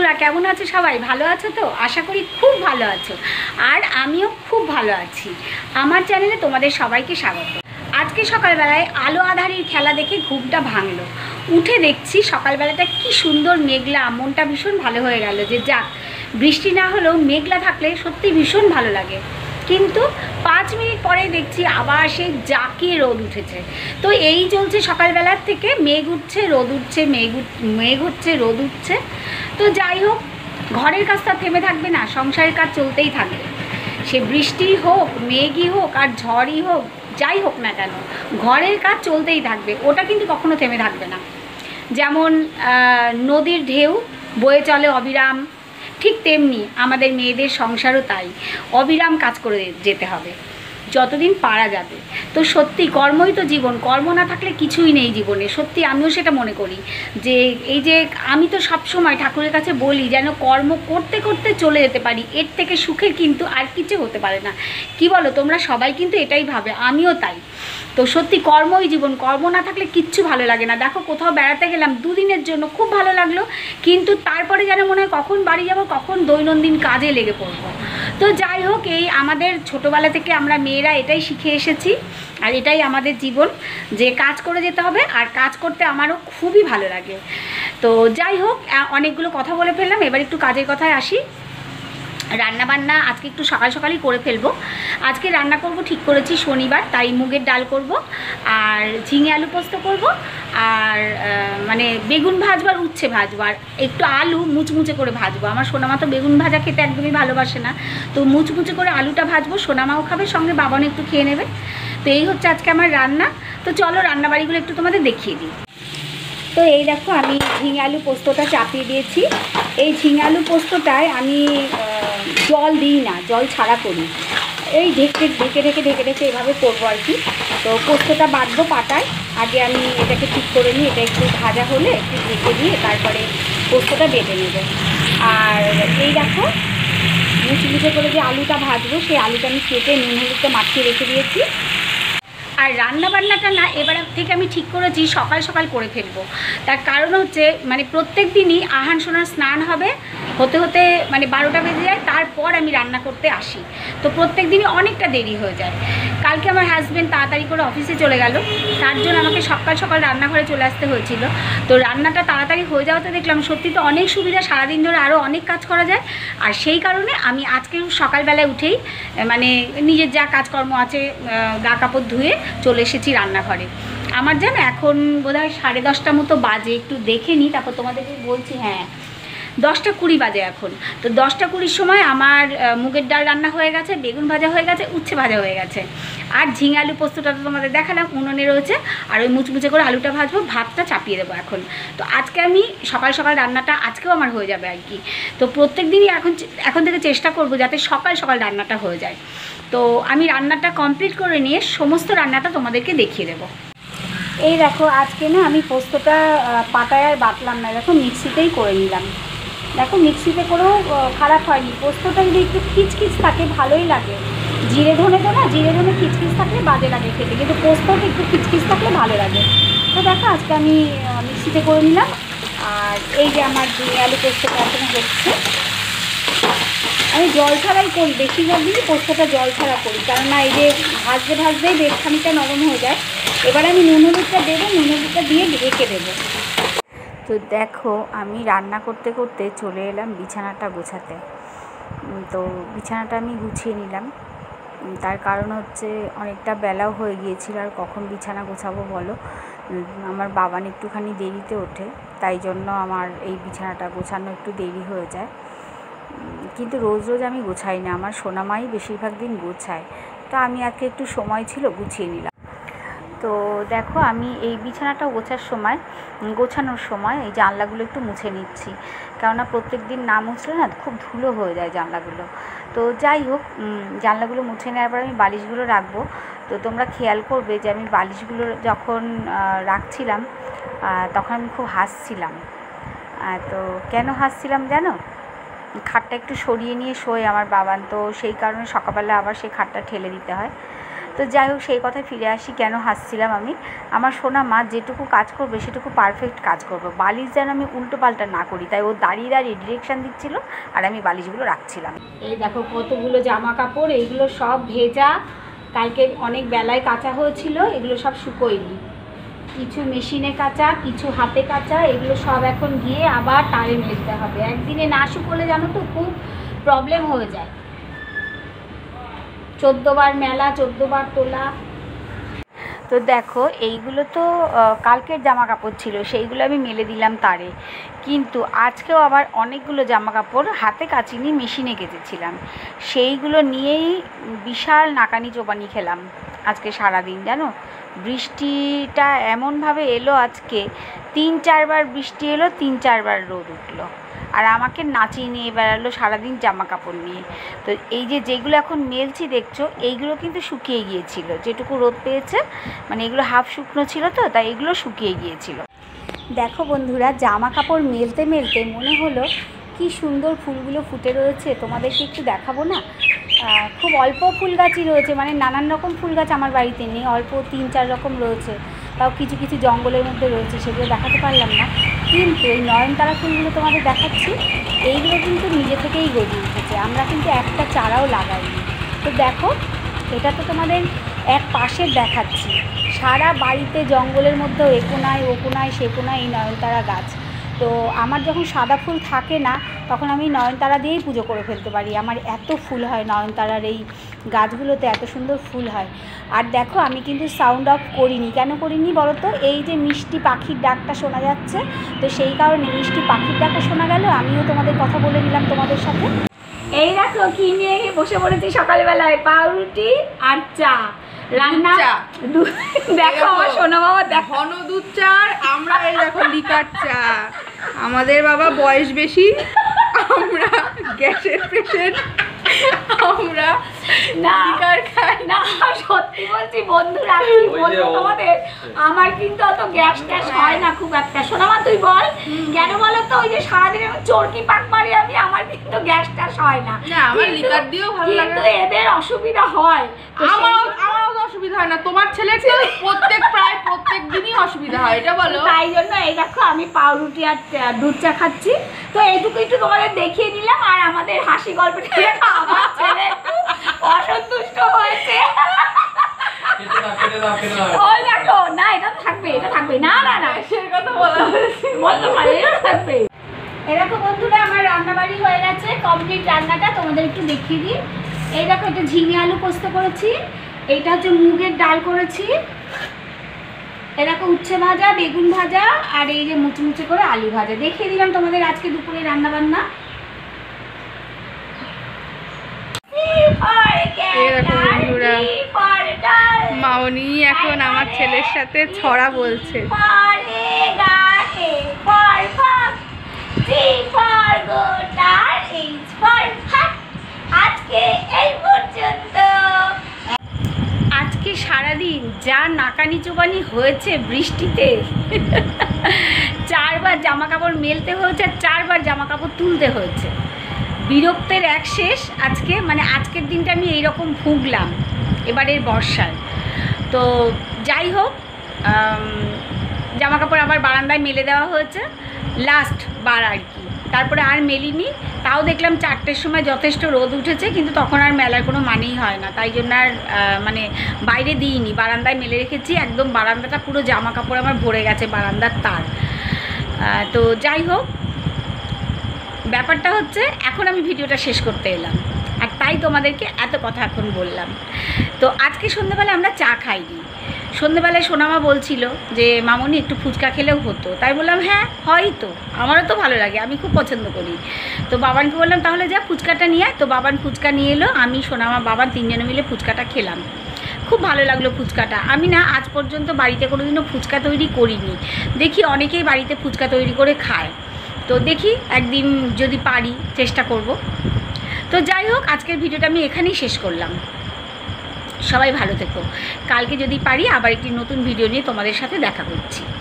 বন্ধুরা, কেমন আছো সবাই? ভালো আছো তো? আশা করি খুব ভালো আছো। আর আমিও খুব ভালো আছি। আমার চ্যানেলে তোমাদের সবাইকে স্বাগত। আজকে সকালবেলায় আলো আঁধারির খেলা দেখে ঘুমটা ভাঙলো। উঠে দেখছি সকালবেলাটা কি সুন্দর মেঘলা, মনটা ভীষণ ভালো হয়ে গেল যে যাক, বৃষ্টি না হলেও মেঘলা থাকলে সত্যি ভীষণ ভালো লাগে। কিন্তু 5 মিনিট পরে দেখছি আবার সেই জাঁকিয়ে রোদ উঠেছে। তো এই চলছে সকালবেলার থেকে, মেঘ উঠছে রোদ উঠছে, মেঘ হচ্ছে রোদ উঠছে। তো যাই হোক, ঘরের কাজটা থেমে থাকবে না, সংসারের কাজ চলতেই থাকবে। সে বৃষ্টি হোক, মেঘই হোক আর ঝড়ই হোক, যাই হোক না কেন, ঘরের কাজ চলতেই থাকবে, ওটা কিন্তু কখনো থেমে থাকবে না। যেমন নদীর ঢেউ বয়ে চলে অবিরাম, ঠিক তেমনি আমাদের মেয়েদের সংসারও তাই, অবিরাম কাজ করে যেতে হবে যতদিন পারা যাবে। তো সত্যি কর্মই তো জীবন, কর্ম না থাকলে কিছুই নেই জীবনে। সত্যি আমিও সেটা মনে করি যে এই যে আমি তো সবসময় ঠাকুরের কাছে বলি যেন কর্ম করতে করতে চলে যেতে পারি, এর থেকে সুখের কিন্তু আর কিছু হতে পারে না। কি বলো তোমরা? সবাই কিন্তু এটাই ভাবে, আমিও তাই। তো সত্যি কর্মই জীবন, কর্ম না থাকলে কিচ্ছু ভালো লাগে না। দেখো, কোথাও বেড়াতে গেলাম 2 দিনের জন্য, খুব ভালো লাগলো, কিন্তু তারপরে যেন মনে হয় কখন বাড়ি যাব, কখন দৈনন্দিন কাজে লেগে পড়বো। তো যাই হোক, এই আমাদের ছোটোবেলা থেকে আমরা মেয়েরা এটাই শিখে এসেছি, আর এটাই আমাদের জীবন, যে কাজ করে যেতে হবে। আর কাজ করতে আমারও খুবই ভালো লাগে। তো যাই হোক, অনেকগুলো কথা বলে ফেললাম, এবার একটু কাজের কথায় আসি। রান্নাবান্না আজকে একটু সকাল সকালই করে ফেলবো। আজকে রান্না করব ঠিক করেছি, শনিবার, তাই মুগের ডাল করব আর ঝিঙে আলু পোস্ত করব, আর মানে বেগুন ভাজবো আর উচ্ছে ভাজবো, আর একটু আলু মুচমুচে করে ভাজবো। আমার সোনামা তো বেগুন ভাজা খেতে একদমই ভালোবাসে না, তো মুচমুচে করে আলুটা ভাজবো, সোনামাও খাবে, সঙ্গে বাবানও একটু খেয়ে নেবে। তো এই হচ্ছে আজকে আমার রান্না। তো চলো রান্নাবাড়িগুলো একটু তোমাদের দেখিয়ে দিই। তো এই দেখো, আমি ঝিঙে আলু পোস্তটা চাপিয়ে দিয়েছি। এই ঝিঙে আলু পোস্তটায় আমি জল দিই না, জল ছাড়া করি। এই ঢেকে ঢেকে এভাবে করবো আর কি। তো পোস্তটা বাটবো পাটায়, আগে আমি এটাকে ঠিক করে নিই, এটা একটু ভাজা হলে একটু ঢেকে দিয়ে তারপরে পোস্তটা বেটে নেব। আর এই দেখো, মুচমুচে করে যে আলুটা ভাজবো, সেই আলুটা আমি কেটে নুন হলুদটা মাখিয়ে রেখে দিয়েছি। আর রান্নাবান্নাটা না এবার থেকে আমি ঠিক করেছি সকাল সকাল করে ফেলবো। তার কারণ হচ্ছে মানে প্রত্যেক দিনই আহান সোনার স্নান হবে, হতে হতে মানে 12টা বেজে যায়, তারপর আমি রান্না করতে আসি। তো প্রত্যেক দিনই অনেকটা দেরি হয়ে যায়। কালকে আমার হাজব্যান্ড তাড়াতাড়ি করে অফিসে চলে গেল, তার জন্য আমাকে সকাল সকাল রান্নাঘরে চলে আসতে হয়েছিল। তো রান্নাটা তাড়াতাড়ি হয়ে যাওয়াতে দেখলাম সত্যি তো অনেক সুবিধা, সারাদিন ধরে আরও অনেক কাজ করা যায়। আর সেই কারণে আমি আজকে সকালবেলায় উঠেই মানে নিজের যা কাজকর্ম আছে গা কাপড় ধুয়ে চলে এসেছি রান্নাঘরে। আমার যেন এখন বোধহয় 10:30 মতো বাজে, একটু দেখে নিই তারপর তোমাদেরকে বলছি। হ্যাঁ, 10:20 বাজে এখন। তো 10:20 সময় আমার মুগের ডাল রান্না হয়ে গেছে, বেগুন ভাজা হয়ে গেছে, উচ্ছে ভাজা হয়ে গেছে, আর ঝিঙে আলু পোস্তটা তো তোমাদের দেখালাম, উনুনে রয়েছে। আর ওই মুচমুচে করে আলুটা ভাজবো, ভাতটা চাপিয়ে দেবো এখন। তো আজকে আমি সকাল সকাল রান্নাটা আজকেও আমার হয়ে যাবে আর কি। তো প্রত্যেক দিনই এখন থেকে চেষ্টা করব যাতে সকাল সকাল রান্নাটা হয়ে যায়। তো আমি রান্নাটা কমপ্লিট করে নিয়ে সমস্ত রান্নাটা তোমাদেরকে দেখিয়ে দেবো। এই দেখো, আজকে না আমি পোস্তটা পাটায় আর বাটলাম না, দেখো মিক্সিতেই করে নিলাম। দেখো, মিক্সিতে করেও খারাপ হয়নি। পোস্তটা যদি একটু খিচখিচ থাকে ভালোই লাগে। জিরে ধনে তো না, জিরে ধনে খিচখিচ থাকলে বাজে লাগে খেতে, কিন্তু পোস্তটা একটু খিচখিচ থাকলে ভালো লাগে। তো দেখো, আজকে আমি মিক্সিতে করে নিলাম। আর এই যে আমার ঝিঙে আলু পোস্তটা এখন হচ্ছে, আমি জল ছাড়াই করি, বেশিরভাগ দিনই পোস্তটা জল ছাড়া করি, কেননা এই যে ভাজতেই বেশ খানিকটা নরম হয়ে যায়। এবার আমি নুন হলুদটা দেবো, নুন হলুদটা দিয়ে ঢেকে দেবো। তো দেখো, আমি রান্না করতে করতে চলে এলাম বিছানাটা গোছাতে। তো বিছানাটা আমি গুছিয়ে নিলাম, তার কারণ হচ্ছে অনেকটা বেলাও হয়ে গিয়েছিল, আর কখন বিছানা গোছাবো বলো। আমার বাবান একটুখানি দেরিতে ওঠে, তাই জন্য আমার এই বিছানাটা গোছানো একটু দেরি হয়ে যায়। কিন্তু রোজ রোজ আমি গোছাই না, আমার সোনামাই বেশিরভাগ দিন গোছায়। তো আমি আজকে একটু সময় ছিল, গুছিয়ে নিলাম। তো দেখো, আমি এই বিছানাটা গোছানোর সময় এই জানলাগুলো একটু মুছে নিচ্ছি, কেননা প্রত্যেক দিন না মুছলে না খুব ধুলো হয়ে যায় জানলাগুলো। তো যাই হোক, জানলাগুলো মুছে নেওয়ার পর আমি বালিশগুলো রাখবো। তো তোমরা খেয়াল করবে যে আমি বালিশগুলো যখন রাখছিলাম তখন আমি খুব হাসছিলাম। তো কেন হাসছিলাম জানো? খাটটা একটু সরিয়ে নিয়ে শোয় আমার বাবান, তো সেই কারণে সকালবেলা আবার সেই খাটটা ঠেলে দিতে হয়। তো যাই হোক, সেই কথায় ফিরে আসি, কেন হাসছিলাম আমি। আমার সোনা মা যেটুকু কাজ করবে সেটুকু পারফেক্ট কাজ করবে, বালিশ যেন আমি উল্টো পাল্টা না করি, তাই ও দাঁড়িয়ে দাঁড়িয়ে ডিরেকশান দিচ্ছিল আর আমি বালিশগুলো রাখছিলাম। এই দেখো কতগুলো জামা কাপড়, এইগুলো সব ভেজা, কালকে অনেক বেলায় কাচা হয়েছিল, এগুলো সব শুকোয়নি, কিছু মেশিনে কাচা, কিছু হাতে কাচা, এগুলো সব এখন গিয়ে আবার তারে মেলতে হবে। একদিনে না শুকোলে জানো তো খুব প্রবলেম হয়ে যায়, 14 বার মেলা, 14 বার তোলা। তো দেখো এইগুলো তো কালকের জামা কাপড় ছিল, সেইগুলো আমি মেলে দিলাম তারে, কিন্তু আজকেও আবার অনেকগুলো জামা কাপড় হাতে কাচিনি, মেশিনে কেচেছিলাম, সেইগুলো নিয়েই বিশাল নাকানি চোবানি খেলাম আজকে সারাদিন। জানো বৃষ্টিটা এমনভাবে এলো আজকে, 3-4 বার বৃষ্টি এলো, 3-4 বার রোদ উঠলো, আর আমাকে নাচিয়ে নিয়ে বেড়ালো সারাদিন জামা কাপড় নিয়ে। তো এই যে যেগুলো এখন মেলছি দেখছো, এইগুলো কিন্তু শুকিয়ে গিয়েছিল, যেটুকু রোদ পেয়েছে, মানে এগুলো হাফ শুকনো ছিল তো, তাই এগুলো শুকিয়ে গিয়েছিল। দেখো বন্ধুরা, জামা কাপড় মেলতে মেলতে মনে হলো কি সুন্দর ফুলগুলো ফুটে রয়েছে, তোমাদেরকে একটু দেখাবো না? খুব অল্প ফুল গাছই রয়েছে, মানে নানান রকম ফুল গাছ আমার বাড়িতে নেই, অল্প 3-4 রকম রয়েছে, তাও কিছু কিছু জঙ্গলের মধ্যে রয়েছে, সেগুলো দেখাতে পারলাম না। কিন্তু এই নয়নতারা ফুলগুলো তোমাদের দেখাচ্ছি, এইগুলো কিন্তু নিজে থেকেই গজিয়ে উঠেছে, আমরা কিন্তু একটা চারাও লাগাইনি। তো দেখো, এটা তো তোমাদের এক পাশের দেখাচ্ছি, সারা বাড়িতে জঙ্গলের মধ্যেও এ কোনায় ও কোনায় সে কোনায় এই নয়নতারা গাছ। তো আমার যখন সাদা ফুল থাকে না, তখন আমি নয়নতারা দিয়েই পুজো করে ফেলতে পারি, আমার এত ফুল হয় নয়নতারার এই গাছগুলোতে, এত সুন্দর ফুল হয়। আর দেখো আমি কিন্তু সাউন্ড অফ করিনি, কেন করিনি বলো তো? এই যে মিষ্টি পাখির ডাকটা শোনা যাচ্ছে, তো সেই কারণে মিষ্টি পাখির ডাকটা শোনা গেল, আমিও তোমাদের কথা বলে নিলাম তোমাদের সাথে। এই দেখো কি নিয়ে বসে পড়েছি সকালবেলায়, পাউরুটি আর চা রান্না। দেখো আমার সোনা বাবা, দেখো ঘন দুধ চা, আমরা এই দেখো লিকার চা। আমাদের বাবা বয়স বেশি, আমরা গ্যাসের পেশেন্ট, আমরা লিকার খাই না। সত্যি বলছি বন্ধুরা, কি বলবো তোমাদের, আমার কিন্তু অত গ্যাস ট্যাস হয় না খুব একটা। সোনামা তুই বল কেন বলো তো? ওই যে সারাদিন আমি চরকি পাক মারি আমি, আমার কিন্তু গ্যাস ট্যাস হয় না। আমার লিকার দিয়েও ভালো লাগে, কিন্তু এদের অসুবিধা হয়। আমারও অসুবিধা হয় না, তোমার ছেলের প্রায় প্রত্যেক দিনই অসুবিধা হয়, এটা বলো। তাই জন্য এই দেখো আমি পাউরুটি আর দুধ চা খাচ্ছি, তো এইটুকু একটু তোমাদের দেখিয়ে নিলাম। আর আমাদের হাসি গল্পটা আমার ছেলে অসন্তুষ্ট হয়েছে। ওই দেখো, না এটা থাকবে, এটা থাকবে, না না না সে কথা বলতে পারে, এটা থাকবে। এরকম বন্ধুরা আমার রান্নাবাড়ি হয়ে গেছে, কমপ্লিট রান্নাটা তোমাদের একটু দেখিয়ে দিই। এই দেখো, এটা ঝিঙে আলু পোস্ত করেছি, এইটা হচ্ছে মুগের ডাল করেছি, এরকম উচ্ছে ভাজা, বেগুন ভাজা, আর এই যে মুচমুচে করে আলু ভাজা। দেখিয়ে দিলাম তোমাদের আজকে দুপুরে রান্না বান্না। মামনি এখন আমার ছেলের সাথে ছড়া বলছে। আজকে এই পর্যন্ত। আজকে সারাদিন যা নাকানি চোবানি হয়েছে বৃষ্টিতে, 4 বার জামা কাপড় মেলতে হয়েছে, 4 বার জামা কাপড় তুলতে হয়েছে, বিরক্তের এক শেষ। আজকে মানে আজকের দিনটা আমি এইরকম ভুগলাম এবারের বর্ষায়। তো যাই হোক, জামা কাপড় আবার বারান্দায় মেলে দেওয়া হয়েছে, লাস্ট বার আর কি, তারপরে আর মেলিনি। তাও দেখলাম 4টের সময় যথেষ্ট রোদ উঠেছে, কিন্তু তখন আর মেলার কোনো মানেই হয় না, তাই জন্য আর মানে বাইরে দিইনি, বারান্দায় মেলে রেখেছি। একদম বারান্দাটা পুরো জামা কাপড় আমার ভরে গেছে, বারান্দার তার। তো যাই হোক, ব্যাপারটা হচ্ছে এখন আমি ভিডিওটা শেষ করতে এলাম, আর তাই তোমাদেরকে এত কথা এখন বললাম। তো আজকে সন্ধ্যেবেলা আমরা চা খাইনি। সন্ধ্যেবেলায় সোনামা বলছিল যে মামনি একটু ফুচকা খেলেও হতো, তাই বললাম হ্যাঁ হয়তো, আমারও তো ভালো লাগে, আমি খুব পছন্দ করি। তো বাবানকে বললাম তাহলে যা ফুচকাটা নিয়ে আয়। তো বাবান ফুচকা নিয়ে এলো, আমি সোনামা বাবান 3 জনে মিলে ফুচকাটা খেলাম। খুব ভালো লাগলো ফুচকাটা। আমি না আজ পর্যন্ত বাড়িতে কোনোদিনও ফুচকা তৈরি করিনি, দেখি অনেকেই বাড়িতে ফুচকা তৈরি করে খায়, তো দেখি একদিন যদি পারি চেষ্টা করব। তো যাই হোক, আজকের ভিডিওটা আমি এখানেই শেষ করলাম। সবাই ভালো থেকো, কালকে যদি পারি আবার একটি নতুন ভিডিও নিয়ে তোমাদের সাথে দেখা করছি।